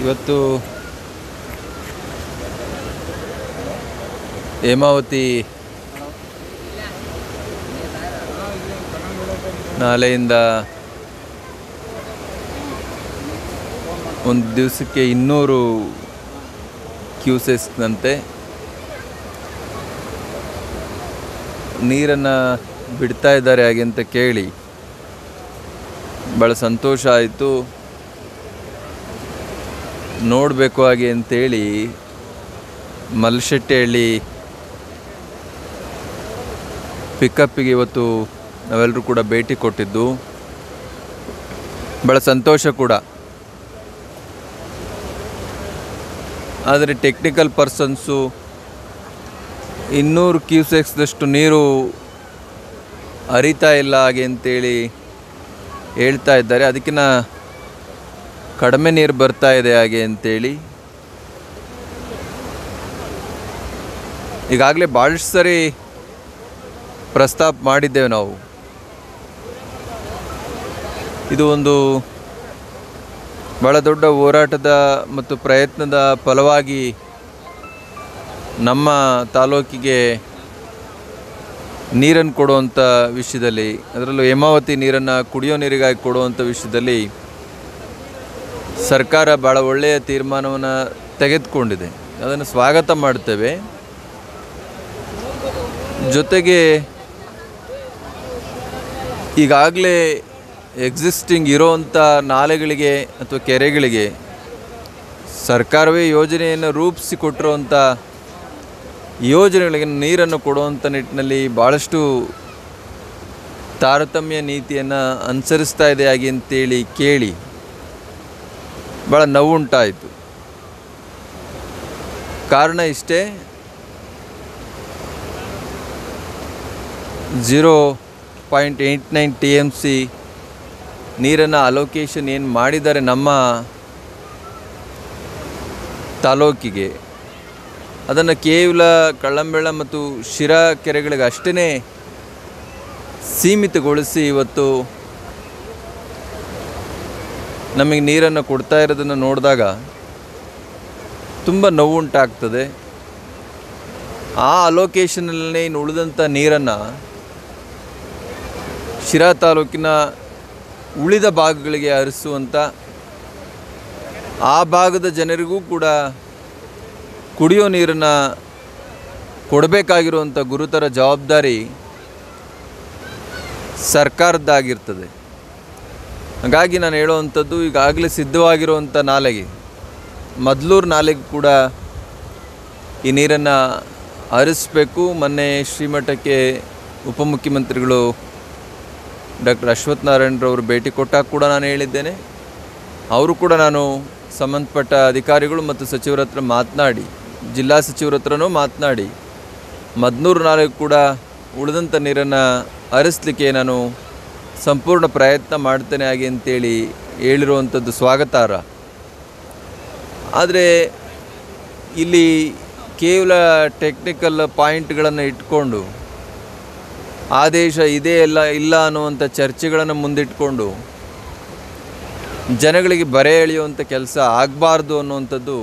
ಇವತ್ತು ಹೇಮಾವತಿ ನಾಲೆಯಿಂದ ಒಂದು ದಿವಸಕ್ಕೆ 200 ಕ್ಯೂಸೆಕ್ಸ್ನಂತೆ ನೀರನ್ನು ಬಿಡ್ತಾ ಇದ್ದಾರೆ ಹಾಗೆ ಅಂತ ಕೇಳಿ ಭಾಳ ಸಂತೋಷ ಆಯಿತು. ನೋಡಬೇಕು ಹಾಗೆ ಅಂತೇಳಿ ಮಲ್ಶೆಟ್ಟಿಹಳ್ಳಿ ಪಿಕಪ್ಪಿಗೆ ಇವತ್ತು ನಾವೆಲ್ಲರೂ ಕೂಡ ಭೇಟಿ ಕೊಟ್ಟಿದ್ದು ಭಾಳ ಸಂತೋಷ ಕೂಡ. ಆದರೆ ಟೆಕ್ನಿಕಲ್ ಪರ್ಸನ್ಸು 200 ಕ್ಯೂಸೆಕ್ಸ್ದಷ್ಟು ನೀರು ಹರಿತಾ ಇಲ್ಲ ಹಾಗೆ ಅಂತೇಳಿ ಹೇಳ್ತಾ ಇದ್ದಾರೆ. ಅದಕ್ಕಿಂತ ಕಡಿಮೆ ನೀರು ಬರ್ತಾ ಇದೆ ಹಾಗೆ ಅಂತೇಳಿ ಈಗಾಗಲೇ ಭಾಳಷ್ಟು ಸರಿ ಪ್ರಸ್ತಾಪ ಮಾಡಿದ್ದೇವೆ ನಾವು. ಇದು ಒಂದು ಭಾಳ ದೊಡ್ಡ ಹೋರಾಟದ ಮತ್ತು ಪ್ರಯತ್ನದ ಫಲವಾಗಿ ನಮ್ಮ ತಾಲೂಕಿಗೆ ನೀರನ್ನು ಕೊಡುವಂಥ ವಿಷಯದಲ್ಲಿ, ಅದರಲ್ಲೂ ಹೇಮಾವತಿ ನೀರನ್ನು ಕುಡಿಯೋ ನೀರಿಗಾಗಿ ಕೊಡುವಂಥ ವಿಷಯದಲ್ಲಿ ಸರ್ಕಾರ ಭಾಳ ಒಳ್ಳೆಯ ತೀರ್ಮಾನವನ್ನು ತೆಗೆದುಕೊಂಡಿದೆ. ಅದನ್ನು ಸ್ವಾಗತ ಮಾಡ್ತೇವೆ. ಜೊತೆಗೆ ಈಗಾಗಲೇ ಎಕ್ಸಿಸ್ಟಿಂಗ್ ಇರೋವಂಥ ನಾಲೆಗಳಿಗೆ ಅಥವಾ ಕೆರೆಗಳಿಗೆ ಸರ್ಕಾರವೇ ಯೋಜನೆಯನ್ನು ರೂಪಿಸಿಕೊಟ್ಟಿರುವಂಥ ಯೋಜನೆಗಳಿಗೆ ನೀರನ್ನು ಕೊಡುವಂಥ ನಿಟ್ಟಿನಲ್ಲಿ ಭಾಳಷ್ಟು ತಾರತಮ್ಯ ನೀತಿಯನ್ನು ಅನುಸರಿಸ್ತಾ ಇದೆ ಹಾಗೆ ಅಂತೇಳಿ ಕೇಳಿ ಭಾಳ ನೋವುಂಟಾಯಿತು. ಕಾರಣ ಇಷ್ಟೇ, 0.89 TMC ನೀರನ್ನು ಅಲೋಕೇಶನ್ ಏನು ಮಾಡಿದ್ದಾರೆ ನಮ್ಮ ತಾಲೂಕಿಗೆ, ಅದನ್ನು ಕೇವಲ ಕಳ್ಳಂಬೆಳ ಮತ್ತು ಶಿರಾ ಕೆರೆಗಳಿಗೆ ಅಷ್ಟೇ ಸೀಮಿತಗೊಳಿಸಿ ಇವತ್ತು ನಮಗೆ ನೀರನ್ನು ಕೊಡ್ತಾ ಇರೋದನ್ನು ನೋಡಿದಾಗ ತುಂಬ ನೋವುಂಟಾಗ್ತದೆ. ಆ ಅಲೋಕೇಶನಲ್ಲೇ ಇನ್ನು ಉಳಿದಂಥ ನೀರನ್ನು ಶಿರಾ ತಾಲೂಕಿನ ಉಳಿದ ಭಾಗಗಳಿಗೆ ಹರಿಸುವಂಥ, ಆ ಭಾಗದ ಜನರಿಗೂ ಕೂಡ ಕುಡಿಯೋ ನೀರನ್ನು ಕೊಡಬೇಕಾಗಿರುವಂಥ ಗುರುತರ ಜವಾಬ್ದಾರಿ ಸರ್ಕಾರದ್ದಾಗಿರ್ತದೆ. ಹಾಗಾಗಿ ನಾನು ಹೇಳುವಂಥದ್ದು, ಈಗಾಗಲೇ ಸಿದ್ಧವಾಗಿರುವಂಥ ನಾಲೆಗೆ, ಮದ್ಲೂರು ನಾಲೆಗೆ ಕೂಡ ಈ ನೀರನ್ನು ಹರಿಸಬೇಕು. ಮೊನ್ನೆ ಶ್ರೀಮಠಕ್ಕೆ ಉಪಮುಖ್ಯಮಂತ್ರಿಗಳು ಡಾಕ್ಟರ್ ಅಶ್ವಥ್ ನಾರಾಯಣರವರು ಭೇಟಿ ಕೊಟ್ಟಾಗ ಕೂಡ ನಾನು ಹೇಳಿದ್ದೇನೆ. ಅವರು ಕೂಡ ನಾನು ಸಂಬಂಧಪಟ್ಟ ಅಧಿಕಾರಿಗಳು ಮತ್ತು ಸಚಿವರ ಹತ್ರ ಮಾತನಾಡಿ, ಜಿಲ್ಲಾ ಸಚಿವರ ಹತ್ರನೂ ಮಾತನಾಡಿ, ಮದ್ನೂರು ನಾಲೆಗೂ ಕೂಡ ಉಳಿದಂಥ ನೀರನ್ನು ಹರಿಸಲಿಕ್ಕೆ ನಾನು ಸಂಪೂರ್ಣ ಪ್ರಯತ್ನ ಮಾಡ್ತೇನೆ ಹಾಗೆ ಅಂತೇಳಿ ಹೇಳಿರುವಂಥದ್ದು ಸ್ವಾಗತಾರ್ಹ. ಆದರೆ ಇಲ್ಲಿ ಕೇವಲ ಟೆಕ್ನಿಕಲ್ ಪಾಯಿಂಟ್ಗಳನ್ನು ಇಟ್ಕೊಂಡು ಆದೇಶ ಇದೆ ಇಲ್ಲ ಅನ್ನುವಂಥ ಚರ್ಚೆಗಳನ್ನು ಮುಂದಿಟ್ಕೊಂಡು ಜನಗಳಿಗೆ ಬರೆ ಎಳೆಯುವಂಥ ಕೆಲಸ ಆಗಬಾರ್ದು ಅನ್ನುವಂಥದ್ದು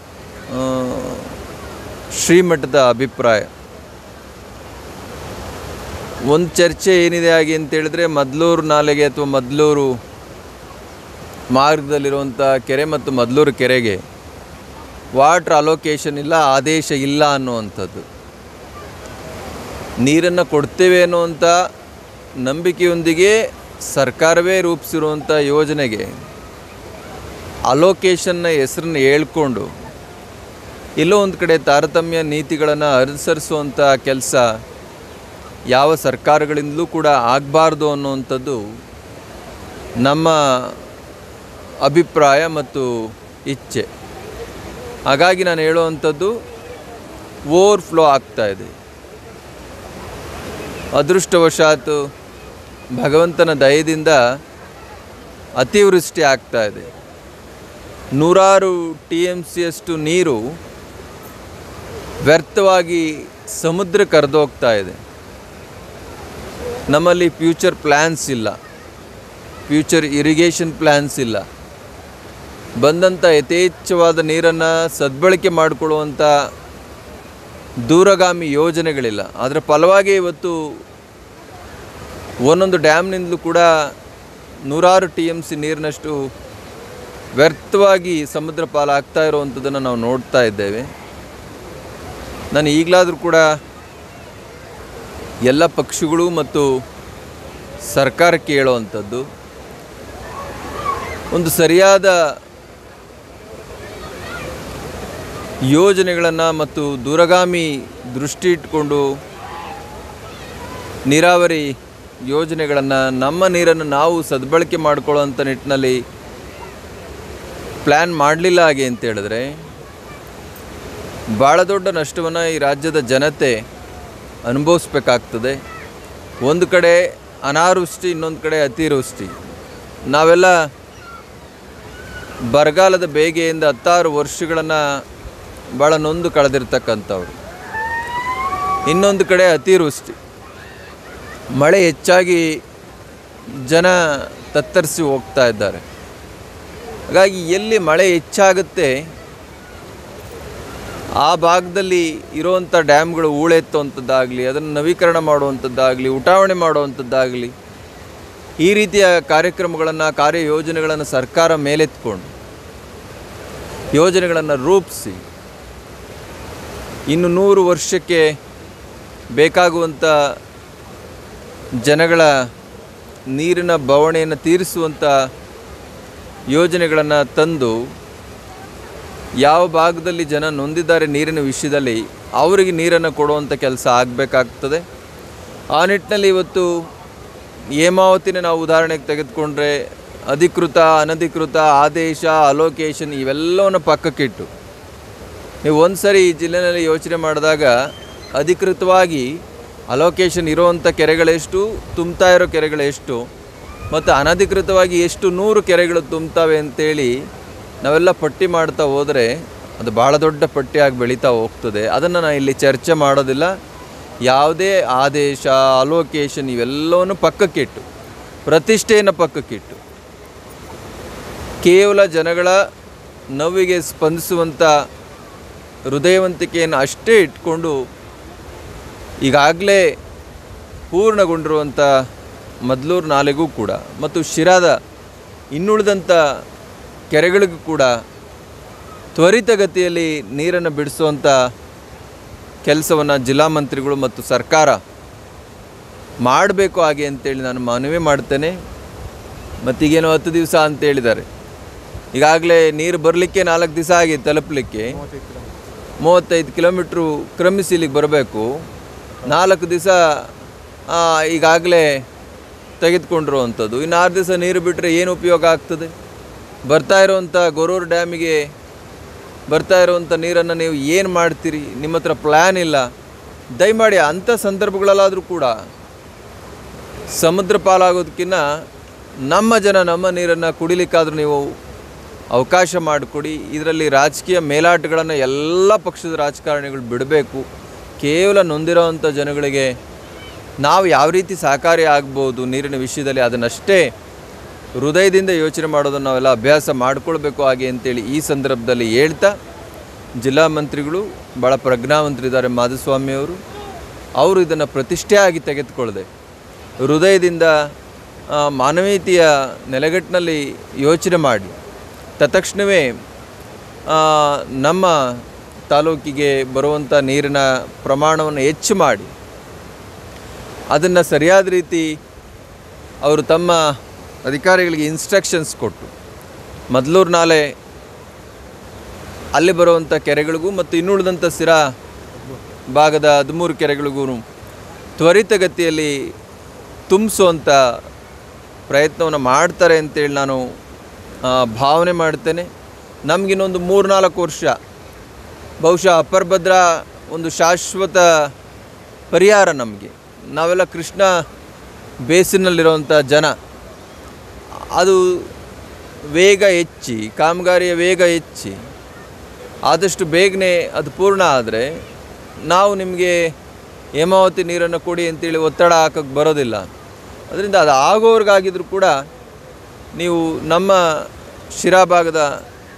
ಶ್ರೀಮಠದ ಅಭಿಪ್ರಾಯ. ಒಂದು ಚರ್ಚೆ ಏನಿದೆ ಹಾಗೆ ಅಂತೇಳಿದ್ರೆ, ಮದ್ಲೂರು ನಾಲೆಗೆ ಅಥವಾ ಮದ್ಲೂರು ಮಾರ್ಗದಲ್ಲಿರುವಂಥ ಕೆರೆ ಮತ್ತು ಮದ್ಲೂರು ಕೆರೆಗೆ ವಾಟರ್ ಅಲೋಕೇಶನ್ ಇಲ್ಲ, ಆದೇಶ ಇಲ್ಲ ಅನ್ನುವಂಥದ್ದು. ನೀರನ್ನು ಕೊಡ್ತೇವೆ ಅನ್ನುವಂಥ ನಂಬಿಕೆಯೊಂದಿಗೆ ಸರ್ಕಾರವೇ ರೂಪಿಸಿರುವಂಥ ಯೋಜನೆಗೆ ಅಲೋಕೇಶನ್ನ ಹೆಸರನ್ನು ಹೇಳ್ಕೊಂಡು ಎಲ್ಲೋ ಒಂದು ಕಡೆ ತಾರತಮ್ಯ ನೀತಿಗಳನ್ನು ಅನುಸರಿಸುವಂಥ ಕೆಲಸ ಯಾವ ಸರ್ಕಾರಗಳಿಂದಲೂ ಕೂಡ ಆಗಬಾರ್ದು ಅನ್ನುವಂಥದ್ದು ನಮ್ಮ ಅಭಿಪ್ರಾಯ ಮತ್ತು ಇಚ್ಛೆ. ಹಾಗಾಗಿ ನಾನು ಹೇಳುವಂಥದ್ದು, ಓವರ್ಫ್ಲೋ ಆಗ್ತಾಯಿದೆ. ಅದೃಷ್ಟವಶಾತ್ ಭಗವಂತನ ದಯದಿಂದ ಅತಿವೃಷ್ಟಿ ಆಗ್ತಾಯಿದೆ. 100 TMCಯಷ್ಟು ನೀರು ವ್ಯರ್ಥವಾಗಿ ಸಮುದ್ರಕ್ಕೆ ಹರಿದೋಗ್ತಾ ಇದೆ. ನಮ್ಮಲ್ಲಿ ಫ್ಯೂಚರ್ ಪ್ಲ್ಯಾನ್ಸ್ ಇಲ್ಲ, ಫ್ಯೂಚರ್ ಇರಿಗೇಷನ್ ಪ್ಲ್ಯಾನ್ಸ್ ಇಲ್ಲ. ಬಂದಂಥ ಯಥೇಚ್ಛವಾದ ನೀರನ್ನು ಸದ್ಬಳಕೆ ಮಾಡಿಕೊಳ್ಳುವಂಥ ದೂರಗಾಮಿ ಯೋಜನೆಗಳಿಲ್ಲ. ಅದರ ಫಲವಾಗಿ ಇವತ್ತು ಒಂದೊಂದು ಡ್ಯಾಮ್ನಿಂದಲೂ ಕೂಡ ನೂರಾರು TMC ನೀರಿನಷ್ಟು ವ್ಯರ್ಥವಾಗಿ ಸಮುದ್ರ ಪಾಲಾಗ್ತಾ ಇರುವಂಥದ್ದನ್ನು ನಾವು ನೋಡ್ತಾ ಇದ್ದೇವೆ. ನಾನು ಈಗಲಾದರೂ ಕೂಡ ಎಲ್ಲ ಪಕ್ಷಗಳು ಮತ್ತು ಸರ್ಕಾರಕ್ಕೆ ಹೇಳುವಂಥದ್ದು, ಒಂದು ಸರಿಯಾದ ಯೋಜನೆಗಳನ್ನು ಮತ್ತು ದೂರಗಾಮಿ ದೃಷ್ಟಿ ಇಟ್ಕೊಂಡು ನೀರಾವರಿ ಯೋಜನೆಗಳನ್ನು, ನಮ್ಮ ನೀರನ್ನು ನಾವು ಸದ್ಬಳಕೆ ಮಾಡಿಕೊಳ್ಳುವಂಥ ನಿಟ್ಟಿನಲ್ಲಿ ಪ್ಲ್ಯಾನ್ ಮಾಡಲಿಲ್ಲ ಹಾಗೆ ಅಂತ ಹೇಳಿದ್ರೆ ಭಾಳ ದೊಡ್ಡ ನಷ್ಟವನ್ನು ಈ ರಾಜ್ಯದ ಜನತೆ ಅನುಭವಿಸ್ಬೇಕಾಗ್ತದೆ. ಒಂದು ಕಡೆ ಅನಾವೃಷ್ಟಿ, ಇನ್ನೊಂದು ಕಡೆ ಅತಿವೃಷ್ಟಿ. ನಾವೆಲ್ಲ ಬರಗಾಲದ ಬೇಗೆಯಿಂದ 16 ವರ್ಷಗಳನ್ನು ಭಾಳ ನೊಂದು ಕಳೆದಿರ್ತಕ್ಕಂಥವ್ರು. ಇನ್ನೊಂದು ಕಡೆ ಅತಿವೃಷ್ಟಿ, ಮಳೆ ಹೆಚ್ಚಾಗಿ ಜನ ತತ್ತರಿಸಿ ಹೋಗ್ತಾ ಇದ್ದಾರೆ. ಹಾಗಾಗಿ ಎಲ್ಲಿ ಮಳೆ ಹೆಚ್ಚಾಗುತ್ತೆ ಆ ಭಾಗದಲ್ಲಿ ಇರುವಂಥ ಡ್ಯಾಮ್ಗಳು ಹೂಳೆತ್ತುವಂಥದ್ದಾಗಲಿ, ಅದನ್ನು ನವೀಕರಣ ಮಾಡುವಂಥದ್ದಾಗಲಿ, ಉಟಾವಣೆ ಮಾಡುವಂಥದ್ದಾಗಲಿ, ಈ ರೀತಿಯ ಕಾರ್ಯಕ್ರಮಗಳನ್ನು, ಕಾರ್ಯಯೋಜನೆಗಳನ್ನು ಸರ್ಕಾರ ಮೇಲೆತ್ಕೊಂಡು ಯೋಜನೆಗಳನ್ನು ರೂಪಿಸಿ ಇನ್ನು 100 ವರ್ಷಕ್ಕೆ ಬೇಕಾಗುವಂಥ ಜನಗಳ ನೀರಿನ ಬವಣೆಯನ್ನು ತೀರಿಸುವಂಥ ಯೋಜನೆಗಳನ್ನು ತಂದು ಯಾವ ಭಾಗದಲ್ಲಿ ಜನ ನೊಂದಿದ್ದಾರೆ ನೀರಿನ ವಿಷಯದಲ್ಲಿ ಅವರಿಗೆ ನೀರನ್ನು ಕೊಡುವಂಥ ಕೆಲಸ ಆಗಬೇಕಾಗ್ತದೆ. ಆ ನಿಟ್ಟಿನಲ್ಲಿ ಇವತ್ತು ಹೇಮಾವತಿನ ನಾವು ಉದಾಹರಣೆಗೆ ತೆಗೆದುಕೊಂಡ್ರೆ ಅಧಿಕೃತ, ಅನಧಿಕೃತ, ಆದೇಶ, ಅಲೋಕೇಶನ್ ಇವೆಲ್ಲವನ್ನು ಪಕ್ಕಕ್ಕಿಟ್ಟು ನೀವು ಒಂದು ಸರಿ ಈ ಜಿಲ್ಲೆಯಲ್ಲಿ ಯೋಚನೆ ಮಾಡಿದಾಗ ಅಧಿಕೃತವಾಗಿ ಅಲೋಕೇಶನ್ ಇರೋವಂಥ ಕೆರೆಗಳೆಷ್ಟು, ತುಂಬ್ತಾ ಇರೋ ಕೆರೆಗಳೆಷ್ಟು, ಮತ್ತು ಅನಧಿಕೃತವಾಗಿ ಎಷ್ಟು 100 ಕೆರೆಗಳು ತುಂಬ್ತವೆ ಅಂತೇಳಿ ನಾವೆಲ್ಲ ಪಟ್ಟಿ ಮಾಡ್ತಾ ಹೋದರೆ ಅದು ಭಾಳ ದೊಡ್ಡ ಪಟ್ಟಿಯಾಗಿ ಬೆಳೀತಾ ಹೋಗ್ತದೆ. ಅದನ್ನು ನಾನು ಇಲ್ಲಿ ಚರ್ಚೆ ಮಾಡೋದಿಲ್ಲ. ಯಾವುದೇ ಆದೇಶ, ಅಲೋಕೇಶನ್ ಇವೆಲ್ಲವನ್ನು ಪಕ್ಕಕ್ಕಿಟ್ಟು, ಪ್ರತಿಷ್ಠೆಯನ್ನು ಪಕ್ಕಕ್ಕಿಟ್ಟು ಕೇವಲ ಜನಗಳ ನೋವಿಗೆ ಸ್ಪಂದಿಸುವಂಥ ಹೃದಯವಂತಿಕೆಯನ್ನು ಅಷ್ಟೇ ಇಟ್ಕೊಂಡು ಈಗಾಗಲೇ ಪೂರ್ಣಗೊಂಡಿರುವಂಥ ಮದ್ಲೂರು ನಾಲೆಗೂ ಕೂಡ ಮತ್ತು ಶಿರಾದ ಇನ್ನುಳಿದಂಥ ಕೆರೆಗಳಿಗೂ ಕೂಡ ತ್ವರಿತಗತಿಯಲ್ಲಿ ನೀರನ್ನು ಬಿಡಿಸುವಂಥ ಕೆಲಸವನ್ನು ಜಿಲ್ಲಾ ಮಂತ್ರಿಗಳು ಮತ್ತು ಸರ್ಕಾರ ಮಾಡಬೇಕು ಹಾಗೆ ಅಂತೇಳಿ ನಾನು ಮನವಿ ಮಾಡ್ತೇನೆ. ಮತ್ತೀಗೇನೋ 10 ದಿವಸ ಅಂತೇಳಿದ್ದಾರೆ. ಈಗಾಗಲೇ ನೀರು ಬರಲಿಕ್ಕೆ 4 ದಿವಸ ಆಗಿ ತಲುಪಲಿಕ್ಕೆ 35 ಕಿಲೋಮೀಟ್ರು ಕ್ರಮಿಸಿ ಇಲ್ಲಿಗೆ ಬರಬೇಕು. 4 ದಿವಸ ಈಗಾಗಲೇ ತೆಗೆದುಕೊಂಡಿರುವಂಥದ್ದು. ಇನ್ನು 6 ದಿವಸ ನೀರು ಬಿಟ್ಟರೆ ಏನು ಉಪಯೋಗ ಆಗ್ತದೆ? ಬರ್ತಾ ಇರುವಂಥ ಗೊರೂರು ಡ್ಯಾಮಿಗೆ ಬರ್ತಾ ಇರುವಂಥ ನೀರನ್ನು ನೀವು ಏನು ಮಾಡ್ತೀರಿ? ನಿಮ್ಮ ಹತ್ರ ಪ್ಲ್ಯಾನ್ ಇಲ್ಲ. ದಯಮಾಡಿ ಅಂಥ ಸಂದರ್ಭಗಳಲ್ಲಾದರೂ ಕೂಡ ಸಮುದ್ರ ಪಾಲಾಗೋದಕ್ಕಿಂತ ನಮ್ಮ ಜನ ನಮ್ಮ ನೀರನ್ನು ಕುಡಿಲಿಕ್ಕಾದರೂ ನೀವು ಅವಕಾಶ ಮಾಡಿಕೊಡಿ. ಇದರಲ್ಲಿ ರಾಜಕೀಯ ಮೇಲಾಟಗಳನ್ನು ಎಲ್ಲ ಪಕ್ಷದ ರಾಜಕಾರಣಿಗಳು ಬಿಡಬೇಕು. ಕೇವಲ ನೊಂದಿರೋವಂಥ ಜನಗಳಿಗೆ ನಾವು ಯಾವ ರೀತಿ ಸಹಕಾರಿ ಆಗ್ಬೋದು ನೀರಿನ ವಿಷಯದಲ್ಲಿ ಅದನ್ನಷ್ಟೇ ಹೃದಯದಿಂದ ಯೋಚನೆ ಮಾಡೋದನ್ನು ನಾವೆಲ್ಲ ಅಭ್ಯಾಸ ಮಾಡಿಕೊಳ್ಬೇಕು ಹಾಗೆ ಅಂತೇಳಿ ಈ ಸಂದರ್ಭದಲ್ಲಿ ಹೇಳ್ತಾ, ಜಿಲ್ಲಾ ಮಂತ್ರಿಗಳು ಭಾಳ ಪ್ರಜ್ಞಾವಂತರಿದ್ದಾರೆ ಮಾಧುಸ್ವಾಮಿಯವರು. ಅವರು ಇದನ್ನು ಪ್ರತಿಷ್ಠೆಯಾಗಿ ತೆಗೆದುಕೊಳ್ಳದೆ ಹೃದಯದಿಂದ ಮಾನವೀಯತೆಯ ನೆಲೆಗಟ್ಟಿನಲ್ಲಿ ಯೋಚನೆ ಮಾಡಿ ತತ್ಕ್ಷಣವೇ ನಮ್ಮ ತಾಲೂಕಿಗೆ ಬರುವಂಥ ನೀರಿನ ಪ್ರಮಾಣವನ್ನು ಹೆಚ್ಚು ಮಾಡಿ ಅದನ್ನು ಸರಿಯಾದ ರೀತಿ ಅವರು ತಮ್ಮ ಅಧಿಕಾರಿಗಳಿಗೆ ಇನ್ಸ್ಟ್ರಕ್ಷನ್ಸ್ ಕೊಟ್ಟು ಮದ್ಲೂರು ನಾಲೆ ಅಲ್ಲಿ ಬರುವಂಥ ಕೆರೆಗಳಿಗೂ ಮತ್ತು ಇನ್ನುಳಿದಂಥ ಸಿರಾ ಭಾಗದ 13 ಕೆರೆಗಳಿಗೂ ತ್ವರಿತಗತಿಯಲ್ಲಿ ತುಂಬಿಸುವಂಥ ಪ್ರಯತ್ನವನ್ನು ಮಾಡ್ತಾರೆ ಅಂತೇಳಿ ನಾನು ಭಾವನೆ ಮಾಡ್ತೇನೆ. ನಮಗಿನ್ನೊಂದು 3-4 ವರ್ಷ ಬಹುಶಃ ಅಪ್ಪರ್ ಭದ್ರಾ ಒಂದು ಶಾಶ್ವತ ಪರಿಹಾರ ನಮಗೆ. ನಾವೆಲ್ಲ ಕೃಷ್ಣ ಬೇಸಿನಲ್ಲಿರುವಂಥ ಜನ, ಅದು ವೇಗ ಹೆಚ್ಚಿ, ಕಾಮಗಾರಿಯ ವೇಗ ಹೆಚ್ಚಿ ಆದಷ್ಟು ಬೇಗನೆ ಅದು ಪೂರ್ಣ ಆದರೆ ನಾವು ನಿಮಗೆ ಹೇಮಾವತಿ ನೀರನ್ನು ಕೊಡಿ ಅಂತೇಳಿ ಒತ್ತಡ ಹಾಕೋಕ್ಕೆ ಬರೋದಿಲ್ಲ. ಅದರಿಂದ ಅದು ಆಗೋರ್ಗಾಗಿದ್ರೂ ಕೂಡ ನೀವು ನಮ್ಮ ಶಿರಾ ಭಾಗದ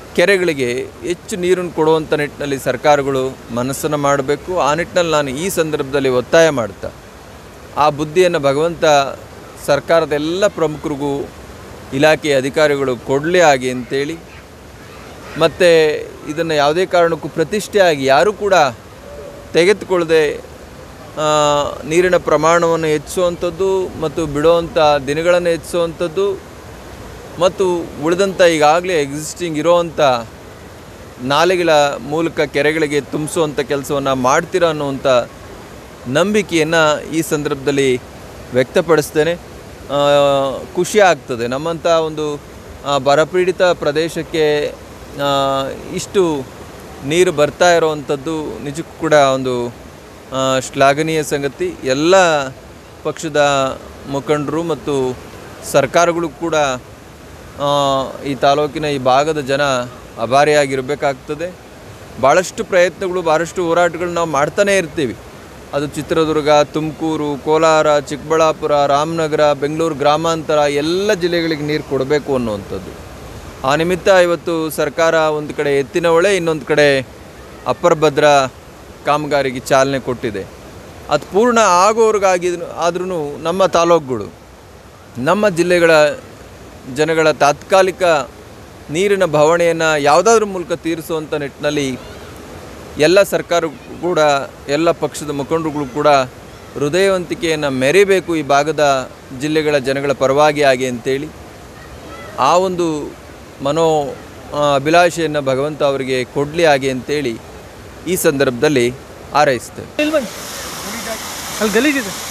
ಕೆರೆಗಳಿಗೆ ಹೆಚ್ಚು ನೀರನ್ನು ಕೊಡುವಂಥ ನಿಟ್ಟಿನಲ್ಲಿ ಸರ್ಕಾರಗಳು ಮನಸ್ಸನ್ನು ಮಾಡಬೇಕು. ಆ ನಿಟ್ಟಿನಲ್ಲಿ ನಾನು ಈ ಸಂದರ್ಭದಲ್ಲಿ ಒತ್ತಾಯ ಮಾಡ್ತಾ ಆ ಬುದ್ಧಿಯನ್ನು ಭಗವಂತ ಸರ್ಕಾರದ ಎಲ್ಲ ಪ್ರಮುಖರಿಗೂ ಇಲಾಖೆಯ ಅಧಿಕಾರಿಗಳು ಕೊಡಲೇ ಆಗಿ ಅಂತೇಳಿ, ಮತ್ತು ಇದನ್ನು ಯಾವುದೇ ಕಾರಣಕ್ಕೂ ಪ್ರತಿಷ್ಠೆಯಾಗಿ ಯಾರೂ ಕೂಡ ತೆಗೆದುಕೊಳ್ಳದೆ ನೀರಿನ ಪ್ರಮಾಣವನ್ನು ಹೆಚ್ಚಿಸುವಂಥದ್ದು ಮತ್ತು ಬಿಡುವಂಥ ದಿನಗಳನ್ನು ಹೆಚ್ಚಿಸುವಂಥದ್ದು ಮತ್ತು ಉಳಿದಂಥ ಈಗಾಗಲೇ ಎಕ್ಸಿಸ್ಟಿಂಗ್ ಇರೋವಂಥ ನಾಲೆಗಳ ಮೂಲಕ ಕೆರೆಗಳಿಗೆ ತುಂಬಿಸುವಂಥ ಕೆಲಸವನ್ನು ಮಾಡ್ತೀರ ಅನ್ನುವಂಥ ನಂಬಿಕೆಯನ್ನು ಈ ಸಂದರ್ಭದಲ್ಲಿ ವ್ಯಕ್ತಪಡಿಸ್ತೇನೆ. ಖುಷಿ ಆಗ್ತದೆ ನಮ್ಮಂಥ ಒಂದು ಬರಪೀಡಿತ ಪ್ರದೇಶಕ್ಕೆ ಇಷ್ಟು ನೀರು ಬರ್ತಾ ಇರೋವಂಥದ್ದು ನಿಜಕ್ಕೂ ಕೂಡ ಒಂದು ಶ್ಲಾಘನೀಯ ಸಂಗತಿ. ಎಲ್ಲ ಪಕ್ಷದ ಮುಖಂಡರು ಮತ್ತು ಸರ್ಕಾರಗಳು ಕೂಡ ಈ ತಾಲೂಕಿನ ಈ ಭಾಗದ ಜನ ಅಭಾರಿಯಾಗಿರಬೇಕಾಗ್ತದೆ. ಭಾಳಷ್ಟು ಪ್ರಯತ್ನಗಳು, ಭಾಳಷ್ಟು ಹೋರಾಟಗಳು ನಾವು ಮಾಡ್ತಾನೇ ಇರ್ತೀವಿ. ಅದು ಚಿತ್ರದುರ್ಗ, ತುಮಕೂರು, ಕೋಲಾರ, ಚಿಕ್ಕಬಳ್ಳಾಪುರ, ರಾಮನಗರ, ಬೆಂಗಳೂರು ಗ್ರಾಮಾಂತರ ಎಲ್ಲ ಜಿಲ್ಲೆಗಳಿಗೆ ನೀರು ಕೊಡಬೇಕು ಅನ್ನುವಂಥದ್ದು. ಆ ನಿಮಿತ್ತ ಇವತ್ತು ಸರ್ಕಾರ ಒಂದು ಕಡೆ ಎತ್ತಿನ ಹೊಳೆ, ಇನ್ನೊಂದು ಕಡೆ ಅಪ್ಪರ್ ಭದ್ರಾ ಕಾಮಗಾರಿಗೆ ಚಾಲನೆ ಕೊಟ್ಟಿದೆ. ಅದು ಪೂರ್ಣ ಆಗೋವ್ರಿಗಾಗಿ ಆದ್ರೂ ನಮ್ಮ ತಾಲೂಕುಗಳು, ನಮ್ಮ ಜಿಲ್ಲೆಗಳ ಜನಗಳ ತಾತ್ಕಾಲಿಕ ನೀರಿನ ಬವಣೆಯನ್ನು ಯಾವುದಾದ್ರೂ ಮೂಲಕ ತೀರಿಸುವಂಥ ನಿಟ್ಟಿನಲ್ಲಿ ಎಲ್ಲ ಸರ್ಕಾರ ಕೂಡ, ಎಲ್ಲ ಪಕ್ಷದ ಮುಖಂಡರುಗಳು ಕೂಡ ಹೃದಯವಂತಿಕೆಯನ್ನು ಮೆರಿಬೇಕು ಈ ಭಾಗದ ಜಿಲ್ಲೆಗಳ ಜನಗಳ ಪರವಾಗಿ ಆಗಿ ಅಂತೇಳಿ ಆ ಒಂದು ಅಭಿಲಾಷೆಯನ್ನು ಭಗವಂತ ಅವರಿಗೆ ಕೊಡಲಿ ಹಾಗೆ ಅಂತೇಳಿ ಈ ಸಂದರ್ಭದಲ್ಲಿ ಹಾರೈಸ್ತೇವೆ. ಅಲ್ಲಿ ಗಲೀಜಿದೆ.